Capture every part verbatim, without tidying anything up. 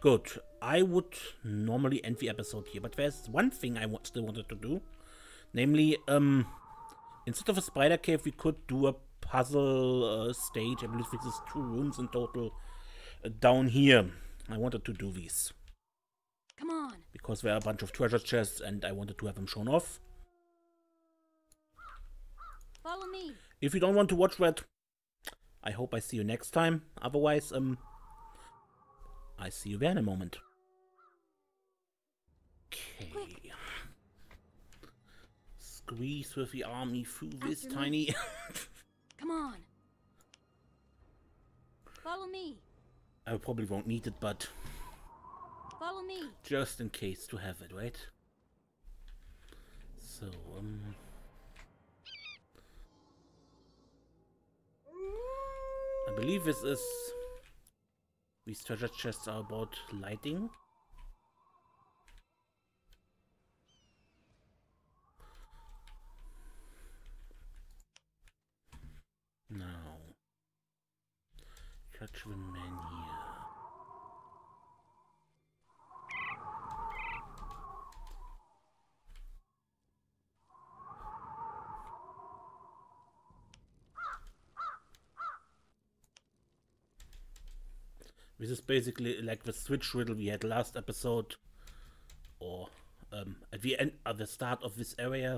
Good. I would normally end the episode here, but there's one thing I want, still wanted to do. Namely, um, instead of a spider cave, we could do a puzzle uh, stage. I believe this is two rooms in total uh, down here. I wanted to do these. Come on. Because there are a bunch of treasure chests and I wanted to have them shown off. Follow me. If you don't want to watch that, I hope I see you next time. Otherwise, um, I see you there in a moment. Okay. Quick. Squeeze with the army through After this me. tiny... Come on. Follow me. I probably won't need it, but... Follow me. Just in case to have it, right? So, um... I believe this is... These treasure chests are about lighting. Now, catch the man here. This is basically like the switch riddle we had last episode, or um, at the end, at the start of this area.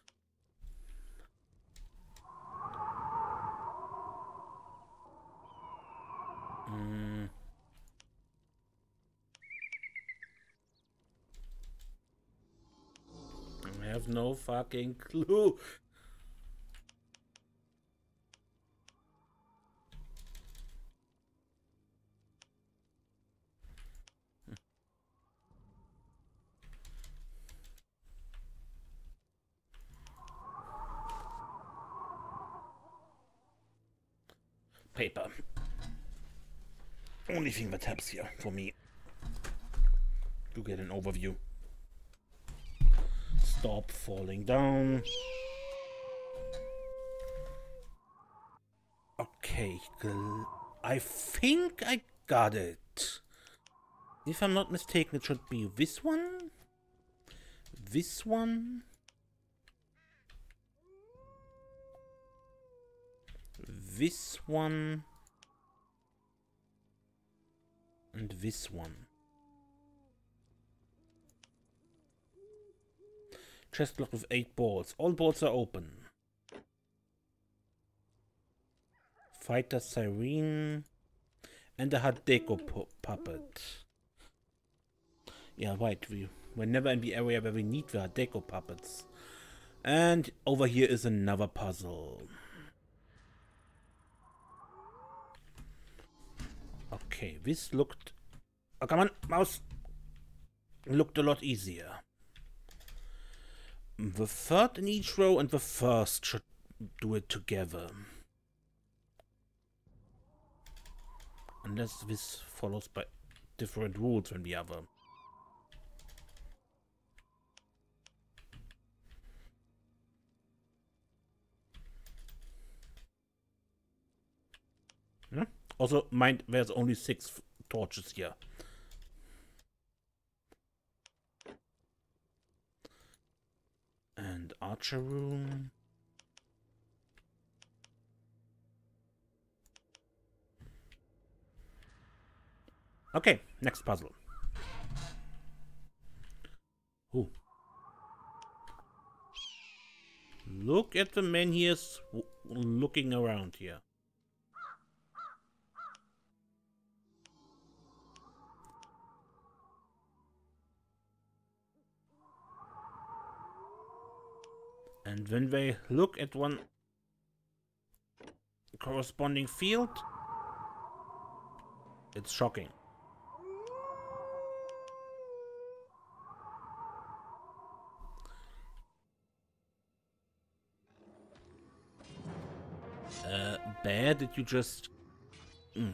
Mm. I have no fucking clue. Paper. Only thing that helps here for me to get an overview. Stop falling down. Okay, I think I got it. If I'm not mistaken, it should be this one, this one, this one, and this one. Chest locked with eight balls. All balls are open. Fighter siren and a Art Deco pu puppet. Yeah, right. We we're never in the area where we need the Art Deco puppets. And over here is another puzzle. Okay, this looked... Oh, come on, mouse! Looked a lot easier. The third in each row and the first should do it together. Unless this follows by different rules than the other. Yeah. Also, mind there's only six torches here. And archer room. Okay, next puzzle. Ooh. Look at the man here looking around here. And when they look at one corresponding field, it's shocking. Uh, Bear, did you just... Mm.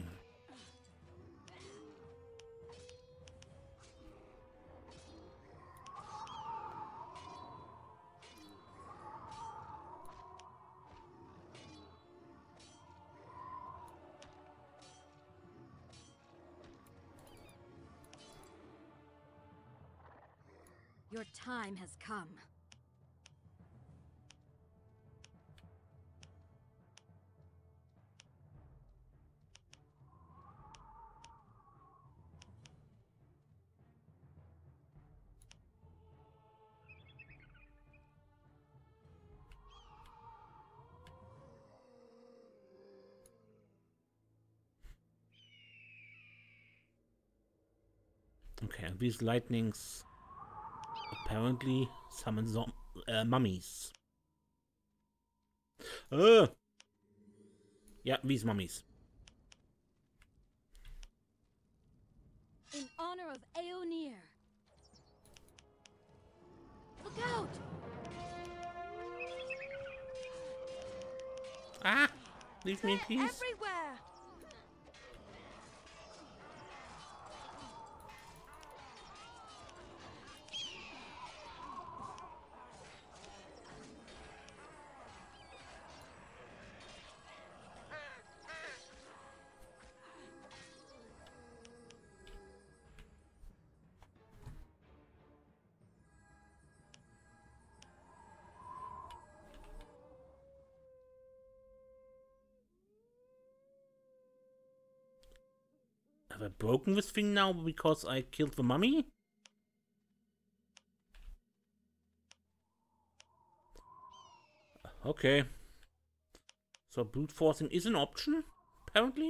Your time has come. Okay, these lightnings apparently summon zom uh, mummies. Uh, yeah, these mummies. In honor of Aeonir. Look out! Ah! Leave me in They're peace. everywhere! Have I broken this thing now because I killed the mummy? Okay. So brute forcing is an option, apparently.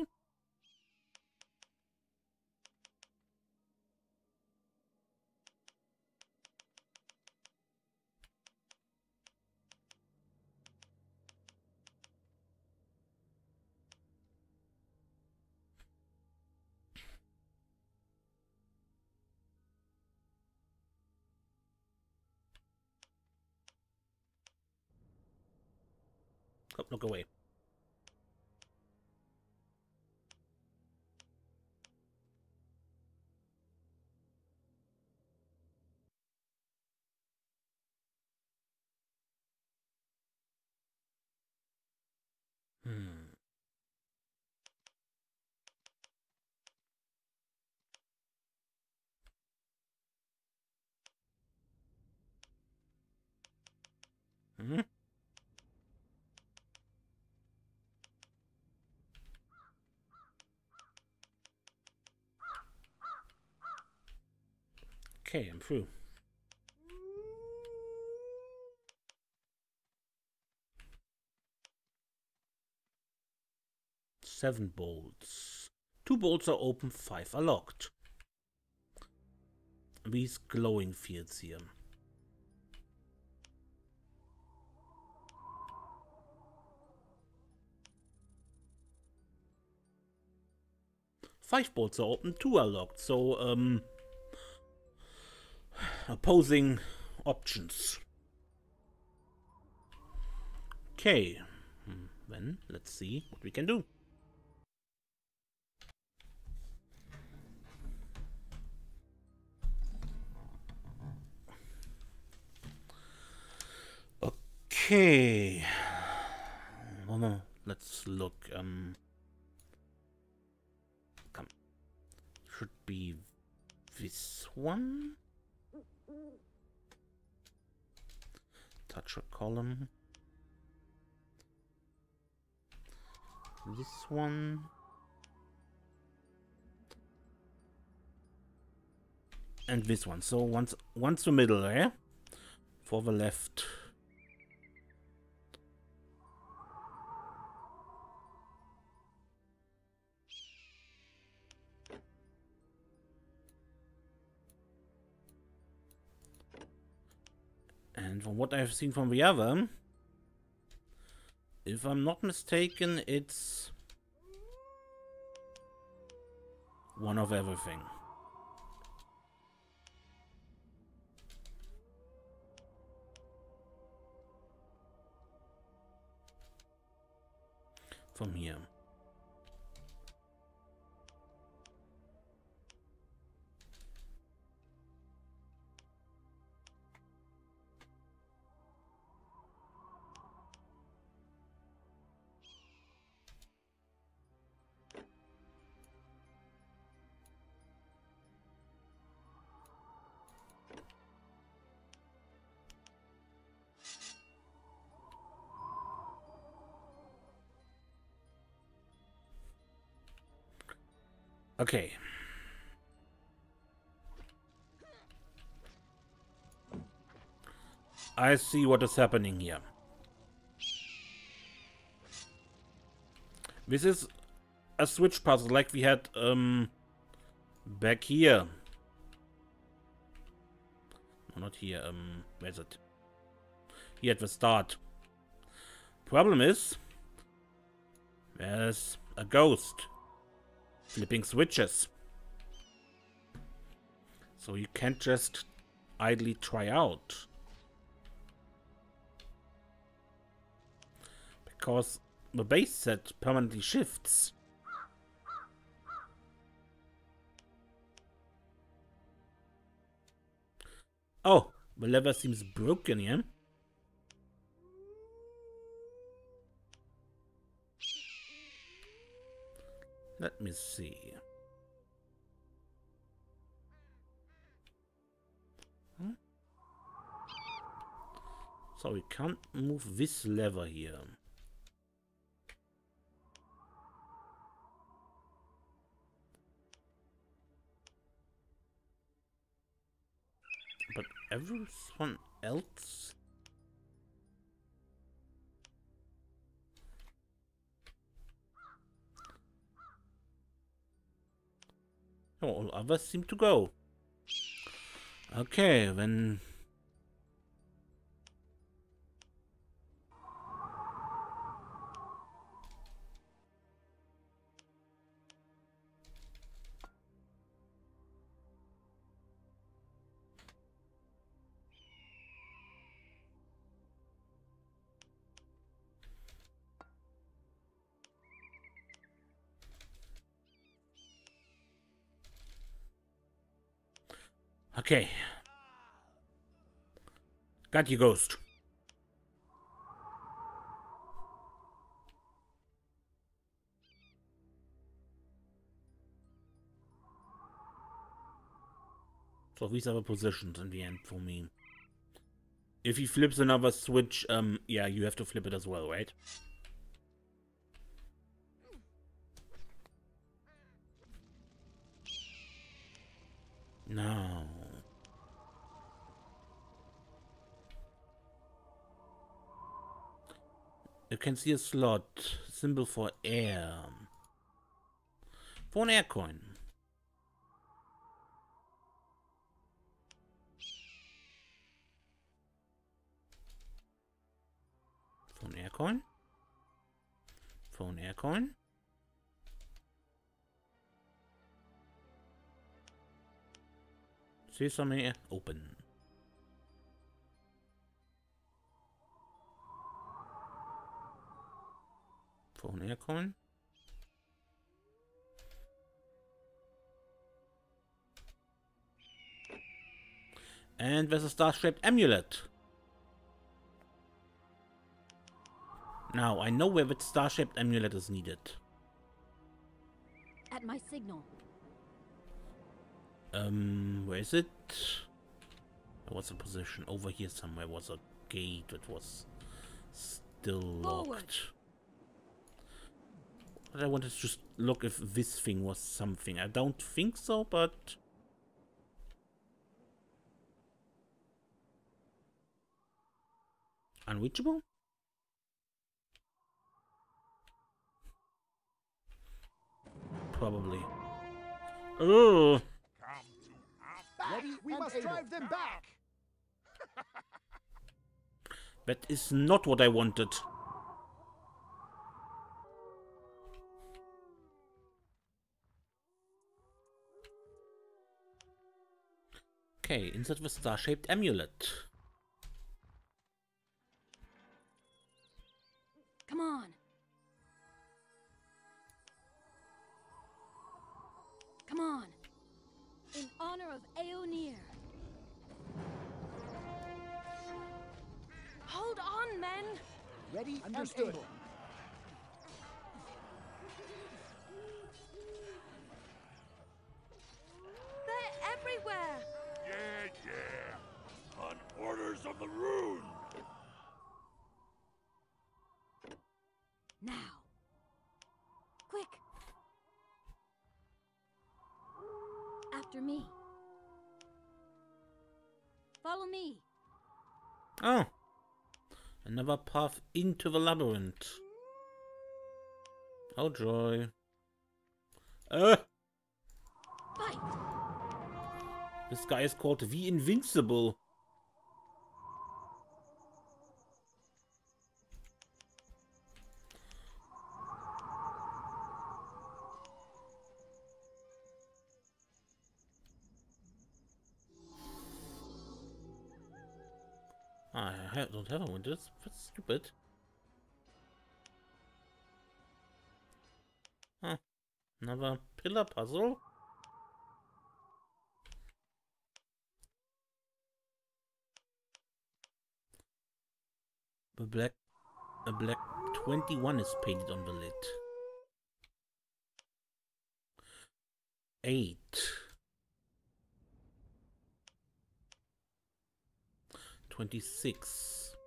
Come, look away. Hmm. Hmm? Okay, I'm through. Seven bolts. Two bolts are open, five are locked. These glowing fields here. Five bolts are open, two are locked. So, um, opposing options. Okay, then let's see what we can do. Okay, no, no, let's look. Um, come, should be this one. Touch a column. This one. And this one. So once once the middle, eh? For the left. And from what I've seen from the other, if I'm not mistaken, it's one of everything. From here. Okay. I see what is happening here. This is a switch puzzle like we had um back here. No, not here. Um, where's it? Here at the start. Problem is, there's a ghost flipping switches. So you can't just idly try out. Because the base set permanently shifts. Oh, the lever seems broken here. Let me see. Hmm? So we can't move this lever here. But everyone else? Oh, all others seem to go. Okay, then... Okay. Got you, ghost. So these are the positions in the end for me. If he flips another switch, um, yeah, you have to flip it as well, right? No. You can see a slot, symbol for air. For an air coin. For an air coin. For an air coin. See some air. Open. For an air coin. And there's a star-shaped amulet. Now, I know where the star-shaped amulet is needed. At my signal. Um, where is it? There was a position. Over here somewhere was a gate that was still locked. Forward. But I wanted to just look if this thing was something. I don't think so, but... Unreachable? Probably. Oh! Ready? We must drive them back. That is not what I wanted. Okay, insert the star-shaped amulet. Come on. Come on. In honor of Aeonir. Hold on, men. Ready? Understood. And They're everywhere. Yeah, yeah. On orders of the rune. Now. Quick. After me. Follow me. Oh. Another path into the labyrinth. Oh joy. Uh, Fight. this guy is called the Invincible. I ha- don't have a window. That's, that's stupid. Huh. Another pillar puzzle. The black, a black twenty-one is painted on the lid. Eight. Twenty-six.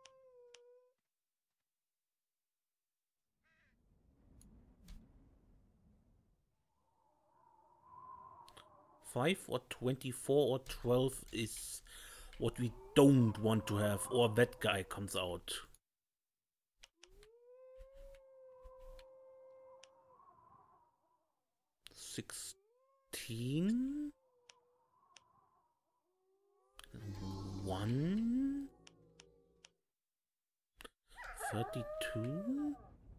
Five or twenty-four or twelve is what we don't want to have, or that guy comes out. Sixteen. One. Thirty-two.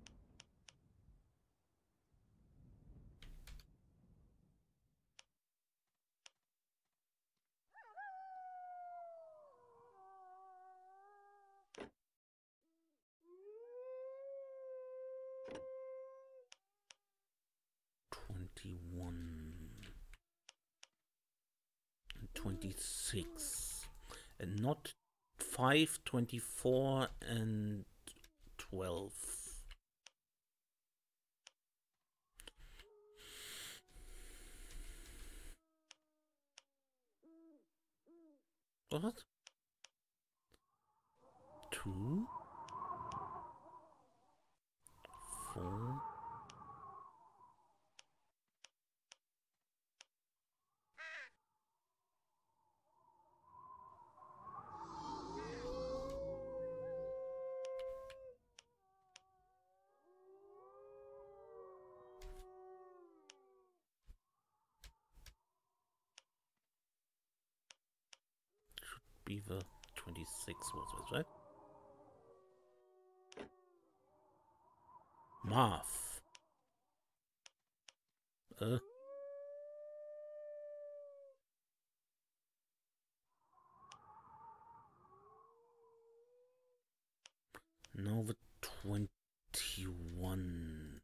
Twenty-one. Twenty-six. And not five, twenty-four, and twelve. What? Two? Four? Be the twenty-six was it, right? Math. Uh. Now the twenty-one.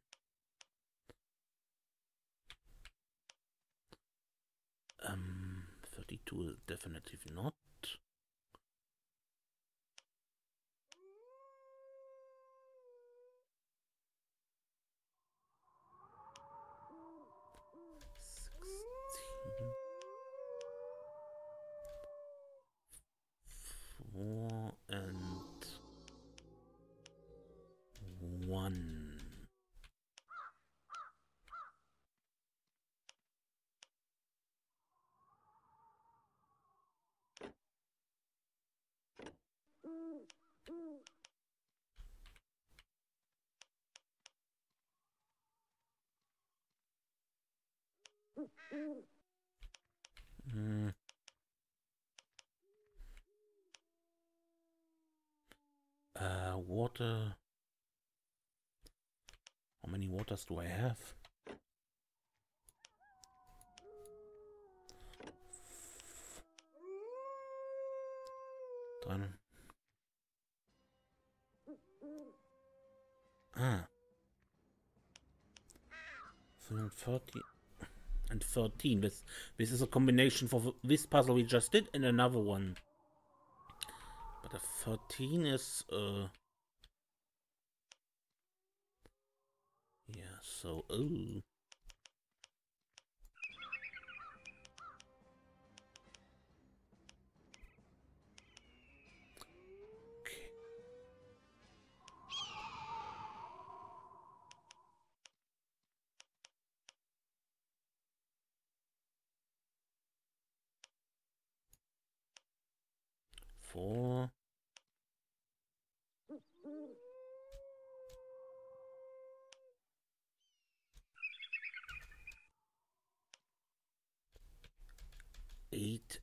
Um, thirty-two definitely not. Sixteen. Four and one. Mm. Uh, water. How many waters do I have? Done. Ah. So thirty and thirteen. This this is a combination for this puzzle we just did and another one. But a thirteen is uh yeah, so oh. four. Eight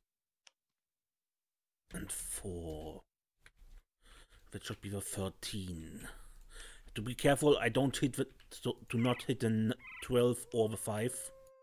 and four. That should be the thirteen. To be careful, I don't hit the, so do not hit the twelve or the five.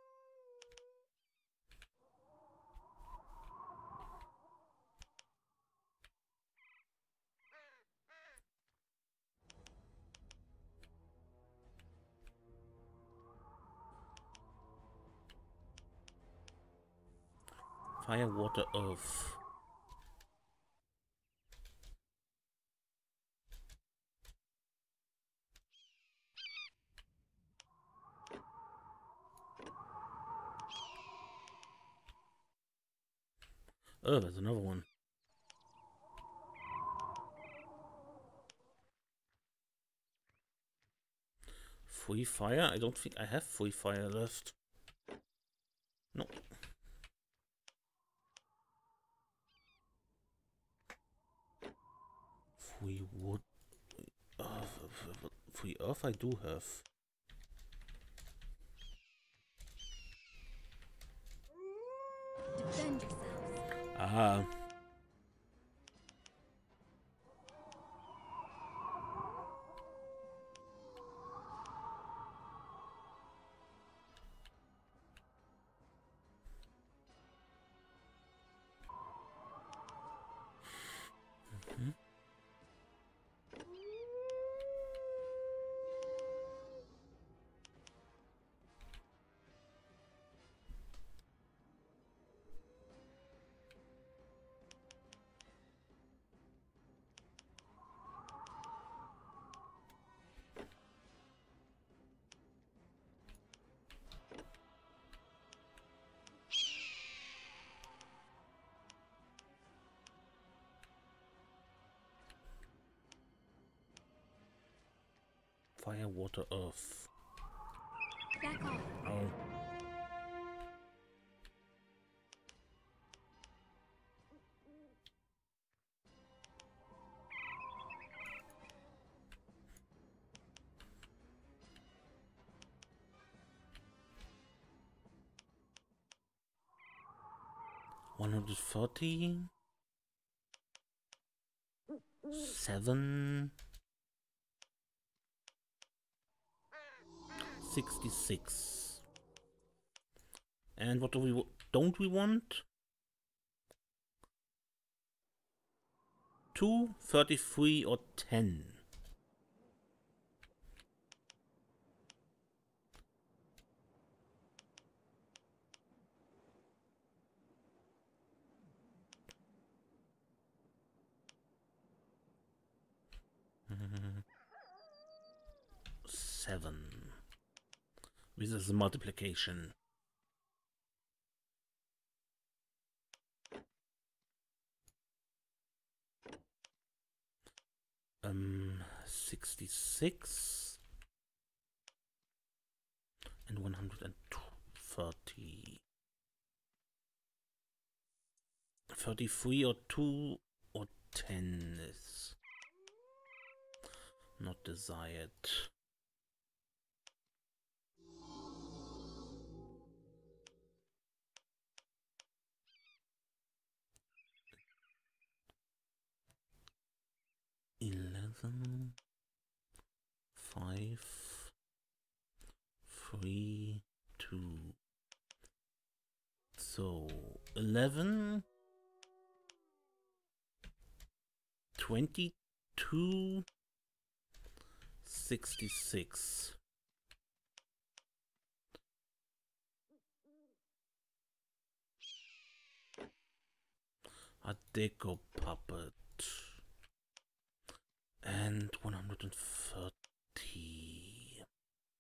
Fire, water, earth. Oh, there's another one. Free fire? I don't think I have free fire left. No. Free wood. Uh, free earth I do have. Defend yourselves. Ah. Mm-hmm. Fire, water, earth. Back off. Oh. one hundred thirty. Seven. sixty-six. And what do we don't we want? Two, thirty-three, or ten. Seven. This is the multiplication. Um, sixty-six and one hundred thirty. thirty-three or two or ten is not desired. Eleven, five, three, two. So eleven, twenty-two, sixty-six. A deco puppet. And one hundred thirty.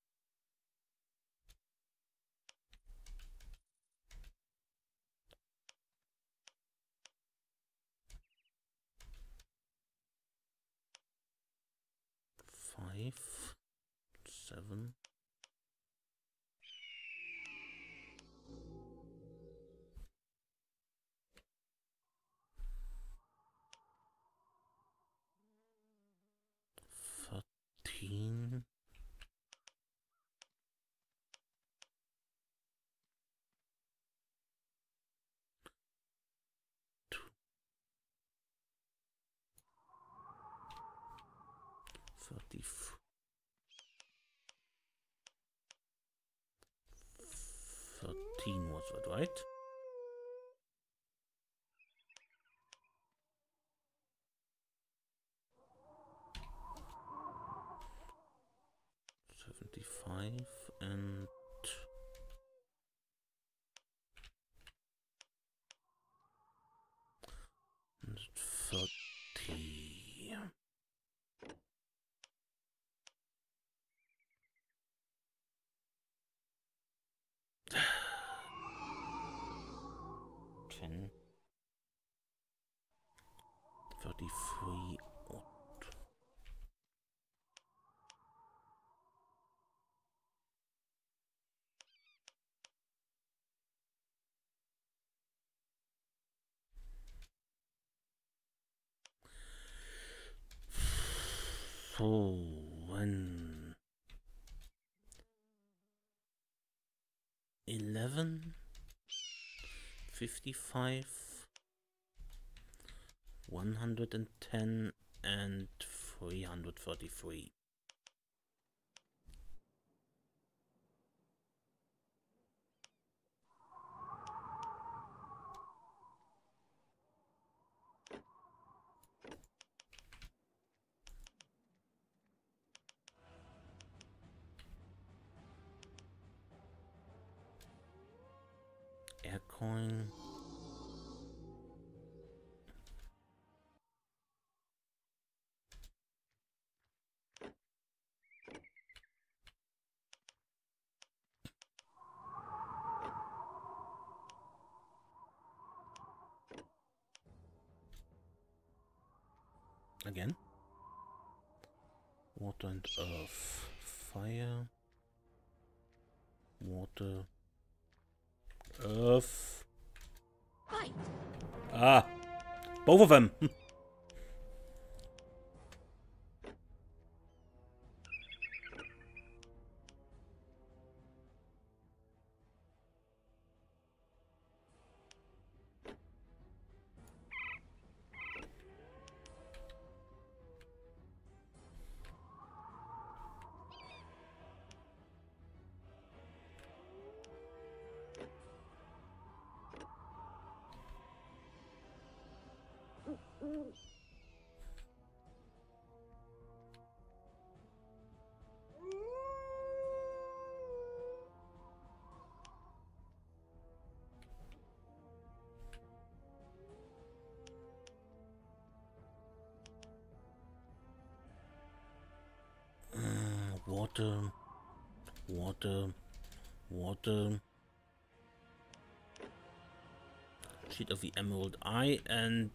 Five, seven. fifteen. thirty-four. thirteen was that, right? seventy-five and thirty. ten. thirty-three. So when eleven, fifty-five, one hundred ten, and three hundred thirty-three. Air coin. Again. Water and earth. Fire. Water. Earth. Fight. Ah. Both of them. Water, water, water. Sheet of the Emerald Eye, and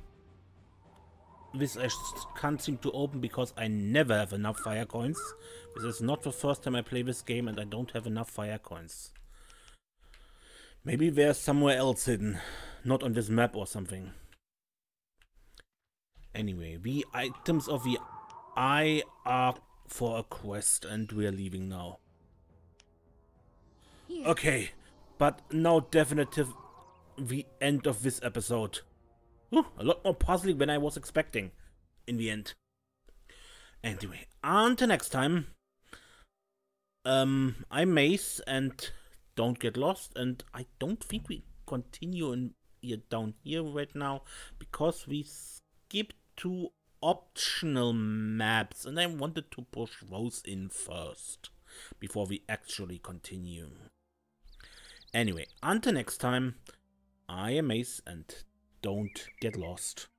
this I can't seem to open because I never have enough fire coins. This is not the first time I play this game and I don't have enough fire coins. Maybe they're somewhere else hidden, not on this map or something. Anyway, the items of the eye are for a quest and we're leaving now. Here. Okay, but now definitive the end of this episode. Ooh, a lot more puzzling than I was expecting in the end. Anyway, until next time, um, I'm Mace and don't get lost, and I don't think we continue in here down here right now because we skipped two optional maps and I wanted to push those in first before we actually continue. Anyway, until next time, I am Mace and don't get lost.